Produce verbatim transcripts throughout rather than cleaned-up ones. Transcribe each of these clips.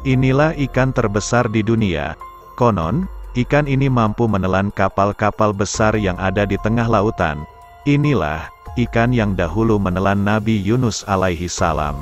Inilah ikan terbesar di dunia. Konon, ikan ini mampu menelan kapal-kapal besar yang ada di tengah lautan. Inilah ikan yang dahulu menelan Nabi Yunus alaihi salam.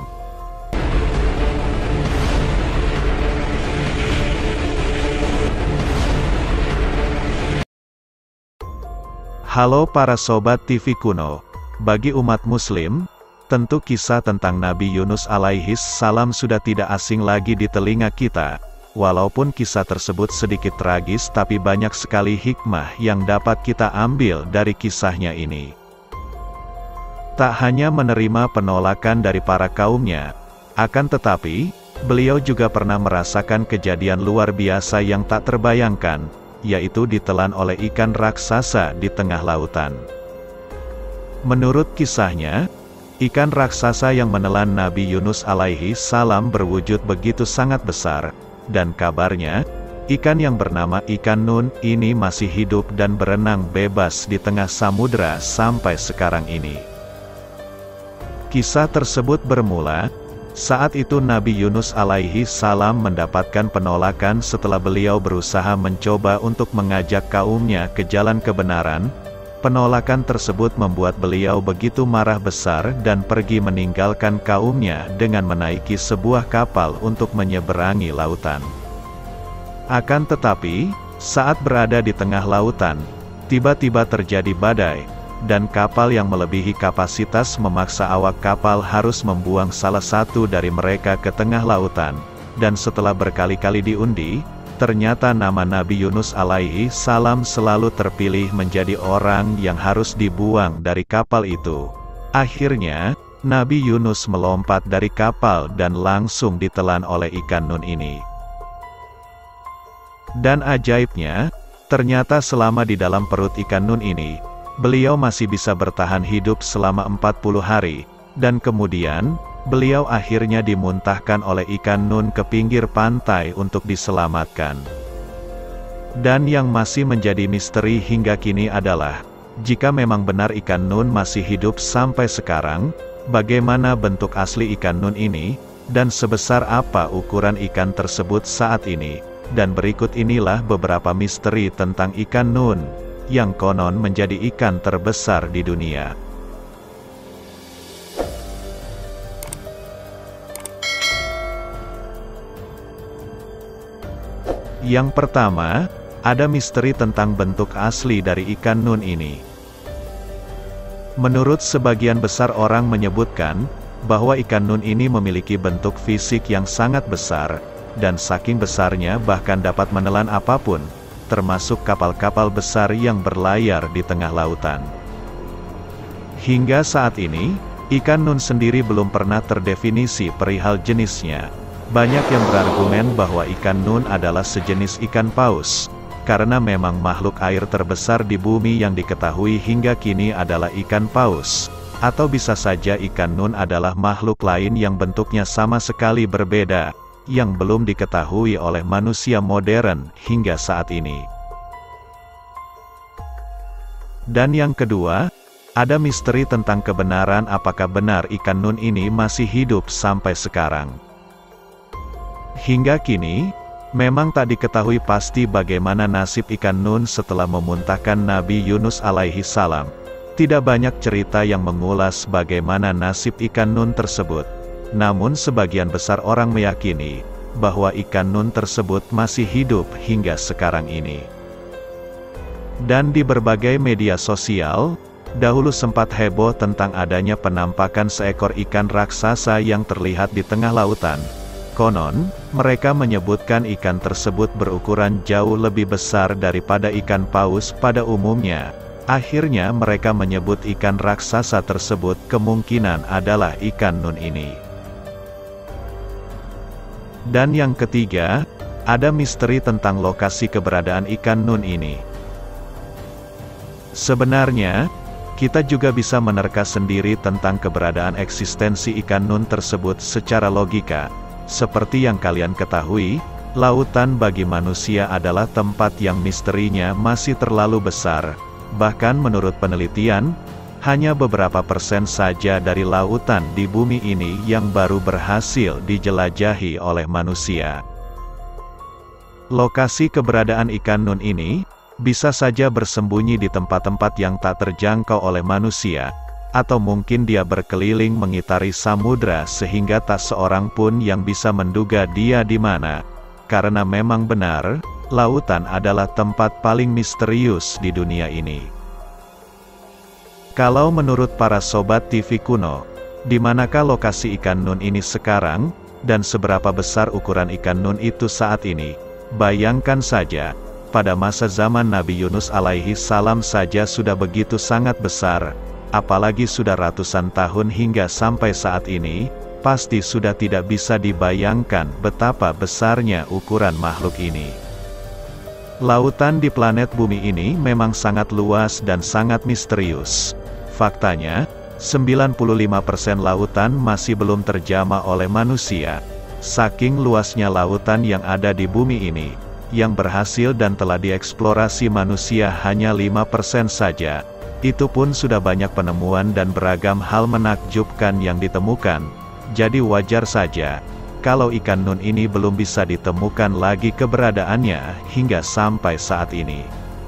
Halo para sobat T V Kuno. Bagi umat muslim, tentu kisah tentang Nabi Yunus alaihi salam sudah tidak asing lagi di telinga kita. Walaupun kisah tersebut sedikit tragis, tapi banyak sekali hikmah yang dapat kita ambil dari kisahnya ini. Tak hanya menerima penolakan dari para kaumnya, akan tetapi, beliau juga pernah merasakan kejadian luar biasa yang tak terbayangkan, yaitu ditelan oleh ikan raksasa di tengah lautan. Menurut kisahnya, ikan raksasa yang menelan Nabi Yunus alaihi salam berwujud begitu sangat besar, dan kabarnya, ikan yang bernama ikan Nun ini masih hidup dan berenang bebas di tengah samudera sampai sekarang ini. Kisah tersebut bermula, saat itu Nabi Yunus alaihi salam mendapatkan penolakan setelah beliau berusaha mencoba untuk mengajak kaumnya ke jalan kebenaran. Penolakan tersebut membuat beliau begitu marah besar dan pergi meninggalkan kaumnya dengan menaiki sebuah kapal untuk menyeberangi lautan. Akan tetapi, saat berada di tengah lautan, tiba-tiba terjadi badai, dan kapal yang melebihi kapasitas memaksa awak kapal harus membuang salah satu dari mereka ke tengah lautan, dan setelah berkali-kali diundi, ternyata nama Nabi Yunus alaihi salam selalu terpilih menjadi orang yang harus dibuang dari kapal itu. Akhirnya, Nabi Yunus melompat dari kapal dan langsung ditelan oleh ikan Nun ini. Dan ajaibnya, ternyata selama di dalam perut ikan Nun ini, beliau masih bisa bertahan hidup selama empat puluh hari, dan kemudian, beliau akhirnya dimuntahkan oleh ikan Nun ke pinggir pantai untuk diselamatkan. Dan yang masih menjadi misteri hingga kini adalah, jika memang benar ikan Nun masih hidup sampai sekarang, bagaimana bentuk asli ikan Nun ini, dan sebesar apa ukuran ikan tersebut saat ini, dan berikut inilah beberapa misteri tentang ikan Nun, yang konon menjadi ikan terbesar di dunia. Yang pertama, ada misteri tentang bentuk asli dari ikan Nun ini. Menurut sebagian besar orang menyebutkan, bahwa ikan Nun ini memiliki bentuk fisik yang sangat besar, dan saking besarnya bahkan dapat menelan apapun, termasuk kapal-kapal besar yang berlayar di tengah lautan. Hingga saat ini, ikan Nun sendiri belum pernah terdefinisi perihal jenisnya. Banyak yang berargumen bahwa ikan Nun adalah sejenis ikan paus, karena memang makhluk air terbesar di bumi yang diketahui hingga kini adalah ikan paus. Atau bisa saja ikan Nun adalah makhluk lain yang bentuknya sama sekali berbeda, yang belum diketahui oleh manusia modern hingga saat ini. Dan yang kedua, ada misteri tentang kebenaran apakah benar ikan Nun ini masih hidup sampai sekarang. Hingga kini, memang tak diketahui pasti bagaimana nasib ikan Nun setelah memuntahkan Nabi Yunus alaihi salam. Tidak banyak cerita yang mengulas bagaimana nasib ikan Nun tersebut. Namun sebagian besar orang meyakini, bahwa ikan Nun tersebut masih hidup hingga sekarang ini. Dan di berbagai media sosial, dahulu sempat heboh tentang adanya penampakan seekor ikan raksasa yang terlihat di tengah lautan. Konon, mereka menyebutkan ikan tersebut berukuran jauh lebih besar daripada ikan paus pada umumnya. Akhirnya mereka menyebut ikan raksasa tersebut kemungkinan adalah ikan Nun ini. Dan yang ketiga, ada misteri tentang lokasi keberadaan ikan Nun ini. Sebenarnya, kita juga bisa menerka sendiri tentang keberadaan eksistensi ikan Nun tersebut secara logika. Seperti yang kalian ketahui, lautan bagi manusia adalah tempat yang misterinya masih terlalu besar. Bahkan menurut penelitian, hanya beberapa persen saja dari lautan di bumi ini yang baru berhasil dijelajahi oleh manusia. Lokasi keberadaan ikan nun ini bisa saja bersembunyi di tempat-tempat yang tak terjangkau oleh manusia, atau mungkin dia berkeliling mengitari samudra sehingga tak seorang pun yang bisa menduga dia di mana. Karena memang benar, lautan adalah tempat paling misterius di dunia ini. Kalau menurut para sobat T V kuno, di manakah lokasi ikan nun ini sekarang, dan seberapa besar ukuran ikan nun itu saat ini? Bayangkan saja, pada masa zaman Nabi Yunus alaihi salam saja sudah begitu sangat besar, apalagi sudah ratusan tahun hingga sampai saat ini, pasti sudah tidak bisa dibayangkan betapa besarnya ukuran makhluk ini. Lautan di planet bumi ini memang sangat luas dan sangat misterius. Faktanya, sembilan puluh lima persen lautan masih belum terjamah oleh manusia. Saking luasnya lautan yang ada di bumi ini, yang berhasil dan telah dieksplorasi manusia hanya lima persen saja. Itu pun sudah banyak penemuan dan beragam hal menakjubkan yang ditemukan. Jadi wajar saja, kalau ikan nun ini belum bisa ditemukan lagi keberadaannya, hingga sampai saat ini.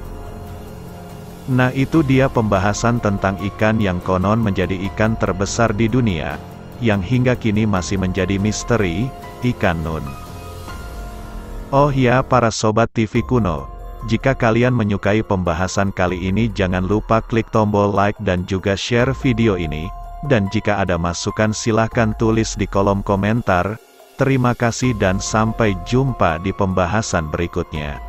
Nah itu dia pembahasan tentang ikan yang konon menjadi ikan terbesar di dunia, yang hingga kini masih menjadi misteri, ikan nun. Oh ya para sobat T V kuno, jika kalian menyukai pembahasan kali ini jangan lupa klik tombol like dan juga share video ini, dan jika ada masukan silahkan tulis di kolom komentar. Terima kasih dan sampai jumpa di pembahasan berikutnya.